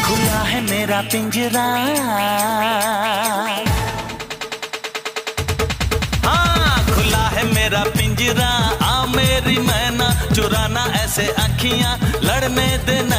खुला है मेरा पिंजरा, हाँ खुला है मेरा पिंजरा। आ मेरी मैना चुराना ऐसे अखियां, लड़ने देना